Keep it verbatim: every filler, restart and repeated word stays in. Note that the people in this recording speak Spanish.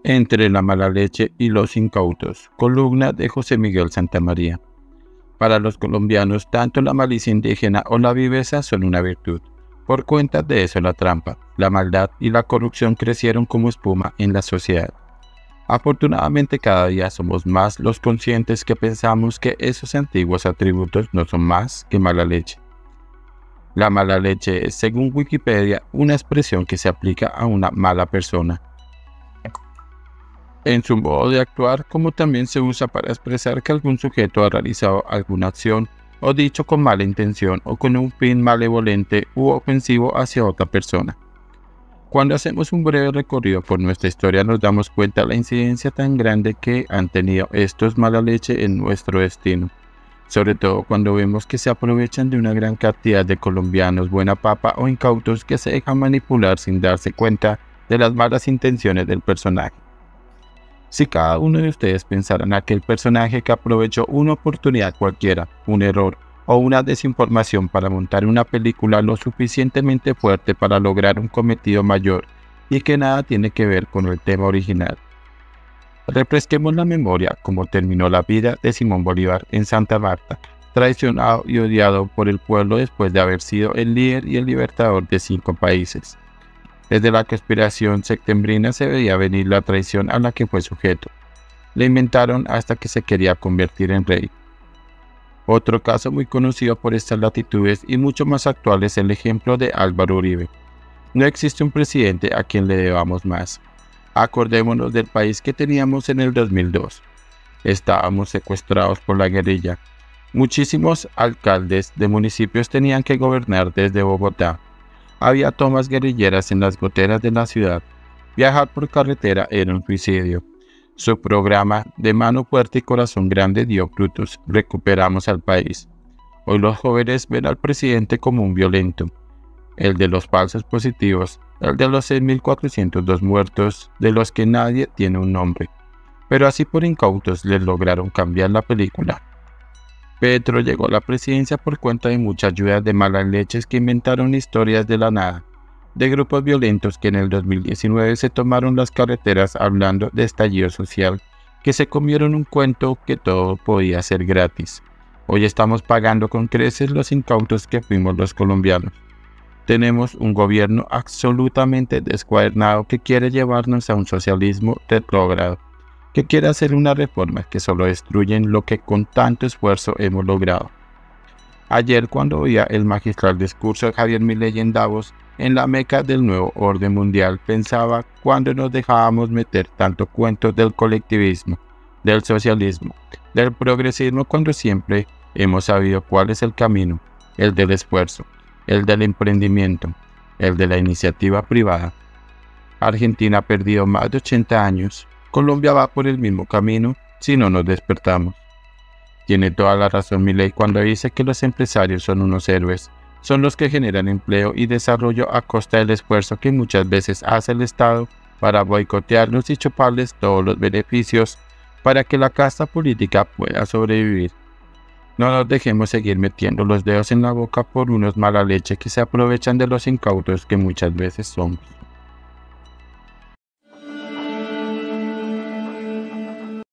Entre la mala leche y los incautos, columna de José Miguel Santamaría. Para los colombianos, tanto la malicia indígena o la viveza son una virtud. Por cuenta de eso la trampa, la maldad y la corrupción crecieron como espuma en la sociedad. Afortunadamente cada día somos más los conscientes que pensamos que esos antiguos atributos no son más que mala leche. La mala leche es, según Wikipedia, una expresión que se aplica a una mala persona en su modo de actuar, como también se usa para expresar que algún sujeto ha realizado alguna acción o dicho con mala intención o con un fin malevolente u ofensivo hacia otra persona. Cuando hacemos un breve recorrido por nuestra historia nos damos cuenta de la incidencia tan grande que han tenido estos mala leche en nuestro destino, sobre todo cuando vemos que se aprovechan de una gran cantidad de colombianos buena papa o incautos que se dejan manipular sin darse cuenta de las malas intenciones del personaje. Si cada uno de ustedes pensara en aquel personaje que aprovechó una oportunidad cualquiera, un error o una desinformación para montar una película lo suficientemente fuerte para lograr un cometido mayor y que nada tiene que ver con el tema original. Refresquemos la memoria cómo terminó la vida de Simón Bolívar en Santa Marta, traicionado y odiado por el pueblo después de haber sido el líder y el libertador de cinco países. Desde la conspiración septembrina se veía venir la traición a la que fue sujeto. Le inventaron hasta que se quería convertir en rey. Otro caso muy conocido por estas latitudes y mucho más actual es el ejemplo de Álvaro Uribe. No existe un presidente a quien le debamos más. Acordémonos del país que teníamos en el dos mil dos. Estábamos secuestrados por la guerrilla. Muchísimos alcaldes de municipios tenían que gobernar desde Bogotá. Había tomas guerrilleras en las goteras de la ciudad. Viajar por carretera era un suicidio. Su programa de mano fuerte y corazón grande dio frutos. Recuperamos al país. Hoy los jóvenes ven al presidente como un violento. El de los falsos positivos. El de los seis mil cuatrocientos dos muertos, de los que nadie tiene un nombre. Pero así por incautos les lograron cambiar la película. Petro llegó a la presidencia por cuenta de muchas ayudas de malas leches que inventaron historias de la nada, de grupos violentos que en el dos mil diecinueve se tomaron las carreteras hablando de estallido social, que se comieron un cuento que todo podía ser gratis. Hoy estamos pagando con creces los incautos que fuimos los colombianos. Tenemos un gobierno absolutamente descuadernado que quiere llevarnos a un socialismo retrógrado, que quiere hacer una reforma que solo destruyen lo que con tanto esfuerzo hemos logrado. Ayer, cuando oía el magistral discurso de Javier Milei en Davos, en la meca del nuevo orden mundial, pensaba cuándo nos dejábamos meter tanto cuentos del colectivismo, del socialismo, del progresismo, cuando siempre hemos sabido cuál es el camino, el del esfuerzo, el del emprendimiento, el de la iniciativa privada. Argentina ha perdido más de ochenta años. Colombia va por el mismo camino si no nos despertamos. Tiene toda la razón Milei cuando dice que los empresarios son unos héroes, son los que generan empleo y desarrollo a costa del esfuerzo que muchas veces hace el Estado para boicotearlos y chuparles todos los beneficios para que la casta política pueda sobrevivir. No nos dejemos seguir metiendo los dedos en la boca por unos mala leche que se aprovechan de los incautos que muchas veces somos.